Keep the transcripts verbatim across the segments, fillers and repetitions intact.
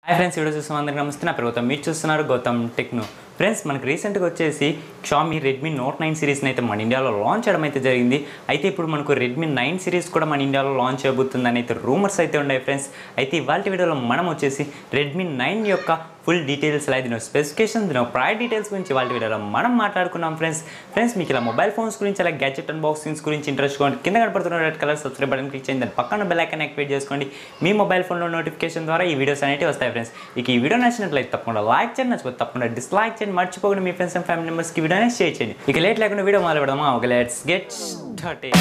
Hi friends, video చూసిన అందరికీ నమస్తే. నా పేరు గౌతమ్, మీరు చూస్తున్నారు గౌతమ్ టెక్నో. ఫ్రెండ్స్, మనకు రీసెంట్గా వచ్చేసి షామీ రెడ్మీ నోట్ నైన్ సిరీస్ని అయితే మన ఇండియాలో లాంచ్ చేయడం అయితే జరిగింది. అయితే ఇప్పుడు మనకు రెడ్మీ నైన్ సిరీస్ కూడా మన ఇండియాలో లాంచ్ చేయబోతుందని అయితే రూమర్స్ అయితే ఉన్నాయి ఫ్రెండ్స్. అయితే ఇవాళ వీడియోలో మనం వచ్చేసి రెడ్మీ నైన్ యొక్క ఫుల్ డీటెయిల్స్ అలాగే దీని స్పెసిఫికేషన్ దీని ప్రైస్ డీటెయిల్స్ గురించి వాళ్ళ వీడియోలో మనం మాట్లాడుకున్నాం ఫ్రెండ్స్. ఫ్రెండ్స్, మీకు ఇలా మొబైల్ ఫోన్స్ గురించి అలాగే గ్యాడ్జెట్ అన్బాక్సింగ్స్ గురించి ఇంట్రెస్ట్ కోండి కింద కనపడుతున్న red colour subscribe button click చేయండి. దాని పక్కన బెల్ ఐకాన్ యాక్టివేట్ చేసుకోండి. మీ మొబైల్ ఫోన్లో నోటిఫికేషన్ ద్వారా ఈ వీడియోస్ అనేవి వస్తాయి ఫ్రెండ్స్. ఇక ఈ వీడియో నచ్చినట్లయితే తప్పకుండా లైక్ చేయండి, నచ్చిపోతే తప్పకుండా డిస్లైక్ చేయండి, మర్చిపోకుండా మీ ఫ్రెండ్స్ అండ్ ఫ్యామిలీ మెంబర్స్కి వీడియోనే షేర్ చేయండి. ఇక లేట్ లేకుండా వీడియో మొదలు పెడదామా? Okay, let's get started.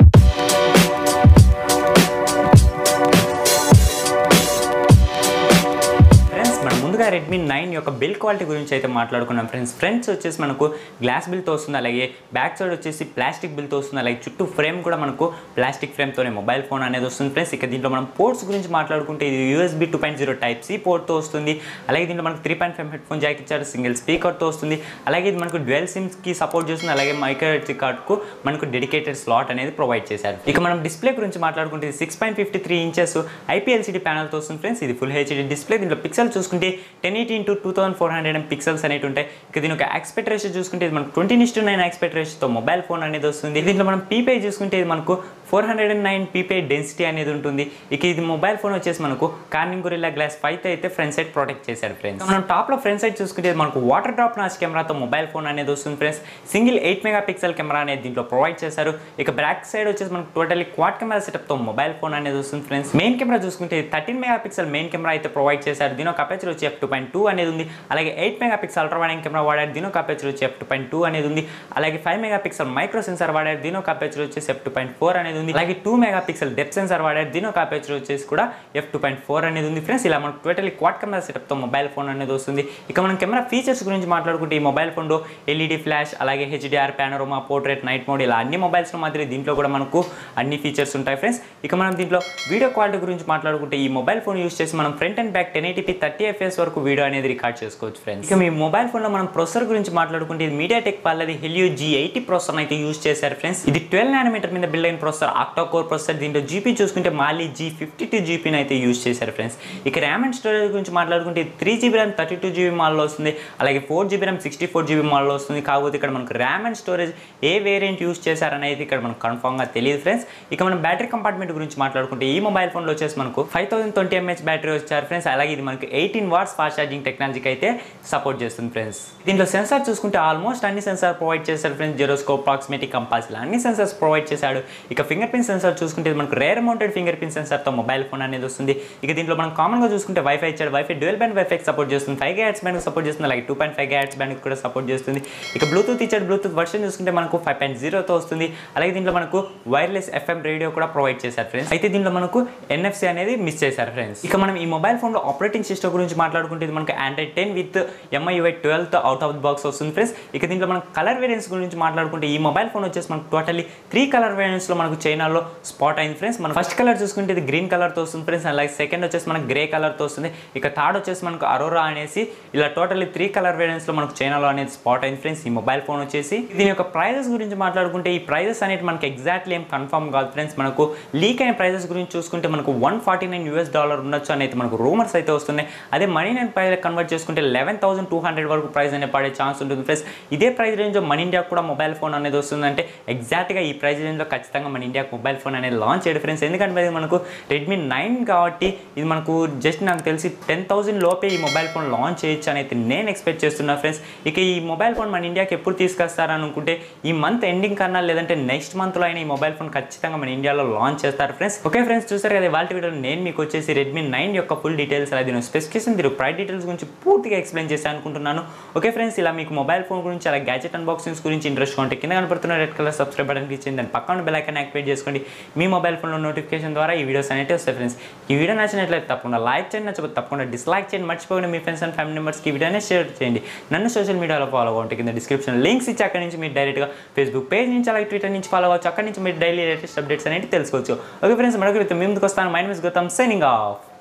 ముందుగా రెడ్మీ నైన్ యొక్క బిల్ క్వాలిటీ గురించి అయితే మాట్లాడుకున్నాం ఫ్రెండ్స్. ఫ్రంట్స్ వచ్చేసి మనకు గ్లాస్ బిల్తో వస్తుంది, అలాగే బ్యాక్ సైడ్ వచ్చేసి ప్లాస్టిక్ బిల్తో వస్తుంది, అలాగే చుట్టూ ఫ్రేమ్ కూడా మనకు ప్లాస్టిక్ ఫ్రేమ్తోనే మొబైల్ ఫోన్ అనేది వస్తుంది ఫ్రెండ్స్. ఇక దీంట్లో మనం పోర్ట్స్ గురించి మాట్లాడుకుంటే ఇది USB two point zero type C పోర్ట్తో వస్తుంది. అలాగే దీంట్లో మనకు three point five headphone jack ఇచ్చారు, సింగిల్ స్పీకర్తో వస్తుంది. అలాగే ఇది మనకు డ్యూయల్ సిమ్స్కి సపోర్ట్ చేస్తుంది, అలాగే మైక్రో ఎస్డి కార్డ్కు మనకు డెడికేటెడ్ స్లాట్ అనేది ప్రొవైడ్ చేశారు. ఇక మనం డిస్ప్లే గురించి మాట్లాడుకుంటే ఇది six point fifty three inches IP LCD ప్యానల్తో వస్తుంది ఫ్రెండ్స్. ఇది ఫుల్ హెచ్డీ డిస్ప్లే. దీంట్లో పిక్సెల్ చూసుకుంటే ten eighty into two thousand four hundred M pixels అనేవి ఉంటాయి. ఇక దీని ఒక ఎక్స్పెక్ట్ రేషియో చూసుకుంటే ఇది మనకు twenty is to nine aspect రేషియోతో మొబైల్ ఫోన్ అనేది వస్తుంది. దీంట్లో మనం పీపై చూసుకుంటే ఇది మనకు four hundred and nine PPI density అనేది ఉంటుంది. ఇక ఇది మొబైల్ ఫోన్ వచ్చేసి మనకు కార్నింగ్ గొరిల్లా గ్లాస్ ఫైవ్ అయితే ఫ్రంట్ సైడ్ ప్రొటెక్ట్ చేశారు ఫ్రెండ్స్. మనం టాప్ లో ఫ్రంట్ సైడ్ చూసుకుంటే మనకు వాటర్ డ్రాప్ నాచ్ కెమెరాతో మొబైల్ ఫోన్ అనేది వస్తుంది friends. Single eight mega pixel camera అనేది దీంట్లో ప్రొవైడ్ చేశారు. ఇక బ్యాక్ సైడ్ వచ్చేసి మనకు టోటల్లీ క్వాడ్ కెమెరా సెటప్ తో మొబైల్ ఫోన్ అనేది వస్తుంది ఫ్రెండ్స్. మెయిన్ కెమెరా చూసుకుంటే thirteen mega pixel main camera అయితే ప్రొవైడ్ చేశారు. దీని ఒక అపేచర్ వచ్చి ఎఫ్ టూ పాయింట్ టూ అనేది ఉంది. అలాగే eight mega pixel ultra wide camera వాడారు, దీని ఒక అపేచర్ వచ్చి ఎఫ్ టూ పాయింట్ టూ అనేది ఉంది. అలాగే five mega pixel micro sensor వాడారు, దీని ఒక అపేచర్ వచ్చేసి ఎఫ్ టూ పాయింట్ ఫోర్ అనేది ఉంది. అలాగే two mega pixel depth sensor వాడారు, దీని ఒక అపేచర్ వచ్చేసి కూడా ఎఫ్ టూ పాయింట్ ఫోర్ అనేది ఉంది ఫ్రెండ్స్. ఇలా మనకు టోటల్లీ క్వాడ్ కెమెరా సెటప్ తో మొబైల్ ఫోన్ అనేది వస్తుంది. ఇక మనం కెమెరా ఫీచర్స్ గురించి మాట్లాడుకుంటే ఈ మొబైల్ ఫోన్ లో ఎల్ఈడి ఫ్లాష్, అలాగే HDR, panorama, portrait, night mode ఇలా అన్ని మొబైల్స్ లో మాదిరి దీంట్లో కూడా మనకు అన్ని ఫీచర్స్ ఉంటాయి ఫ్రెండ్స్. ఇక మనం దీంట్లో వీడియో క్వాలిటీ గురించి మాట్లాడుకుంటే ఈ మొబైల్ ఫోన్ యూస్ చేసి మనం front and back ten eighty p thirty FS వరకు వీడియో అనేది రికార్డ్ చేసుకోవచ్చు ఫ్రెండ్స్. ఇక మీ మొబైల్ ఫోన్ లో మనం ప్రొసెసర్ గురించి మాట్లాడుకుంటే ఇది మీడియాటెక్ వాళ్ళది హెలియో జీ ఎయిటీ ప్రొసెసర్ అయితే యూస్ చేశారు ఫ్రెండ్స్. ఇది ట్వెల్వ్ నానోమీటర్ మీద బిల్డ్ అయిన ప్రొసెసర్, ఆక్టా కోర్ ప్రొసెసర్. దీంట్లో జీపీ చూసుకుంటే మాలి జీ ఫిఫ్టీ టూ జీపీని అయితే యూస్ చేశారు ఫ్రెండ్స్. ఇక ర్యామ్ అండ్ స్టోరేజ్ గురించి మాట్లాడుకుంటే three GB RAM thirty two GB మాల్లో వస్తుంది, అలాగే four GB RAM sixty four GB మాల్లో వస్తుంది. కాకపోతే ఇక్కడ మనకు ర్యామ్ అండ్ స్టోరేజ్ ఏ వేరియంట్ యూస్ చేశారనేది ఇక్కడ మనకు కన్ఫర్మ్గా తెలియదు ఫ్రెండ్స్. ఇక మనం బ్యాటరీ కంపార్ట్మెంట్ గురించి మాట్లాడుకుంటే ఈ మొబైల్ ఫోన్లో వచ్చేసి మనకు five thousand twenty MH battery వచ్చారు ఫ్రెండ్స్. అలాగే ఇది మనకు ఎయిటీన్ వాట్స్ ఫాస్ట్ ఛార్జింగ్ టెక్నాలజీకి అయితే సపోర్ట్ చేస్తుంది ఫ్రెండ్స్. దీంట్లో సెన్సార్ చూసుకుంటే ఆల్మోస్ట్ అన్ని సెన్సార్ ప్రొవైడ్ చేశారు ఫ్రెండ్స్. జిరోస్కోప్, ప్రాక్సిమిటీ, కంపాస్ ఇలా అన్ని సెన్సార్స్ ప్రొవైడ్ చేశాడు. ఇక ఫింగర్ ప్రింట్ సెన్సార్ చూసుకుంటే మనకు రేర్ మౌంటెడ్ ఫింగర్ ప్రింట్ సెన్సార్తో మొబైల్ ఫోన్ అనేది వస్తుంది. ఇక దీంట్లో మనం కామన్గా చూసుకుంటే వైఫై ఇచ్చాడు. WiFi dual band WiFi support చేస్తుంది, ఫైవ్ గిగాహెర్ట్జ్ బ్యాండ్ సపోర్ట్ చేస్తుంది, అలాగే two point five gigahertz band కూడా సపోర్ట్ చేస్తుంది. ఇక బ్లూటూత్ ఇచ్చాడు. బ్లూటూత్ వర్షన్ చూసుకుంటే మనకు ఫైవ్ పాయింట్ జీరోతో వస్తుంది. అలాగే దీంట్లో మనకు వైర్లెస్ ఎఫ్ఎం రేడియో కూడా ప్రొవైడ్ చేశారు ఫ్రెండ్స్. అయితే దీంట్లో మనకు ఎన్ఎఫ్సి అనేది మిస్ చేశారు ఫ్రెండ్స్. ఇక మనం ఈ మొబైల్ ఫోన్లో ఆపరేటింగ్ సిస్టమ్ గురించి మాట్లాడుకుంటే ఇది మనకు Android ten with MIUI twelve తో అవుట్ ఆఫ్ ది బాక్స్ వస్తుంది ఫ్రెండ్స్. ఇక దీంట్లో మనం కలర్ వేరియంట్స్ గురించి మాట్లాడుకుంటే ఈ మొబైల్ ఫోన్ వచ్చేసి మనకు టోటల్లీ త్రీ కలర్ వేరియంట్స్ లో మనకు చైనాలో స్పాట్ అయింది ఫ్రెండ్స్. మనం ఫస్ట్ కలర్ చూసుకుంటే ఇది గ్రీన్ కలర్ తో వస్తుంది ఫ్రెండ్స్. అలాగే సెకండ్ వచ్చేసి మనకు గ్రే కలర్ తో వస్తుంది. ఇక థర్డ్ వచ్చేసి మనకు అరోరా అనేసి ఇలా టోటల్లీ త్రీ కలర్ వేరియంట్స్ లో మనకు చైనాలో అనేది స్పాట్ అయింది ఫ్రెండ్స్ ఈ మొబైల్ ఫోన్ వచ్చేసి. దీని యొక్క ప్రైజెస్ గురించి మాట్లాడుకుంటే ఈ ప్రైజెస్ అనేది మనకి ఎగ్జాక్ట్లీ ఏం కన్ఫర్మ్ కాదు ఫ్రెండ్స్. మనకు లీక్ అయిన ప్రైజెస్ గురించి చూసుకుంటే మనకు one forty nine US dollar ఉండొచ్చు అనేది మనకు రూమర్స్ అయితే వస్తున్నాయి. అదే మనీ నైన్ ప్రైజ్ కన్వర్ట్ చేసుకుంటే లెవెన్ థౌసండ్ టూ హండ్రెడ్ వరకు ప్రైస్ అనేది పడే ఛాన్స్ ఉంటుంది ఫ్రెండ్స్. ఇదే ప్రైస్ రేంజ్ మన ఇండియాకు కూడా మొబైల్ ఫోన్ అనేది వస్తుందంటే ఎగ్జాక్ట్గా ఈ ప్రైస్ రేంజ్లో ఖచ్చితంగా మన ఇండియాకు మొబైల్ ఫోన్ అనేది లాంచ్ చేయడం ఫ్రెండ్స్. ఎందుకంటే మనకు రెడ్మీ నైన్ కాబట్టి ఇది మనకు జస్ట్ నాకు తెలిసి టెన్ థౌసండ్ లోపే ఈ మొబైల్ ఫోన్ లాంచ్ చేయొచ్చు అని అయితే నేను ఎక్స్పెక్ట్ చేస్తున్నా ఫ్రెండ్స్. ఇక ఈ మొబైల్ ఫోన్ మన ఇండియాకి ఎప్పుడు తీసుకొస్తారని అనుకుంటే ఈ మంత్ ఎండింగ్ కన్నా లేదంటే నెక్స్ట్ మంత్లో అయినా ఈ మొబైల్ ఫోన్ ఖచ్చితంగా మన ఇండియాలో లాంచ్ చేస్తారు ఫ్రెండ్స్. ఓకే ఫ్రెండ్స్, చూసారు కదా వాళ్ళ వీడియోలో నేను మీకు వచ్చేసి రెడ్మీ నైన్ యొక్క ఫుల్ డీటెయిల్స్ అలాగే దీని స్పెసిఫికేషన్ దీని ప్రైస్ డీటెయిల్స్ గురించి పూర్తిగా ఎక్స్ప్లెయిన్ చేశాను అనుకుంటున్నాను. ఓకే ఫ్రెండ్స్, ఇలా మీకు మొబైల్ ఫోన్ గురించి అలా గ్యాడ్జెట్ అన్బాక్సింగ్స్ గురించి ఇంట్రెస్ట్ ఉంటే కింద కనపడుతున్న red colour subscribe button click చేయండి. దాని పక్కన బెల్ ఐకాన్ యాక్టివేట్ చేసుకోండి. మీ మొబైల్ ఫోన్లో నోటిఫికేషన్ ద్వారా ఈ వీడియోస్ అనేవి వస్తాయి ఫ్రెండ్స్. ఈ వీడియో నచ్చినట్లయితే తప్పకుండా లైక్ చేయండి, నచ్చకపోతే తప్పకుండా డిస్లైక్ చేయండి, మర్చిపోకుండా మీ ఫ్రెండ్స్ అండ్ ఫ్యామిలీ మెంబర్స్కి ఈ వీడియోనే షేర్ చేయండి. నన్ను సోషల్ మీడియాలో ఫాలో అవ్వండి, కింద డిస్క్రిప్షన్ లింక్స్ ఇచ్చి అక్కడి నుంచి మీరు డైరెక్ట్గా ఫేస్బుక్ పేజ్ నుంచి అలాగే ట్విట్టర్ నుంచి ఫాలో అవ్వచ్చు. అక్కడి నుంచి మీరు డైలీ లేటెస్ట్ అప్డేట్స్ అనేవి తెలుసుకోవచ్చు. ఓకే ఫ్రెండ్స్, మరొక మేము ముందుకు వస్తాను. My name is Gautam, signing of.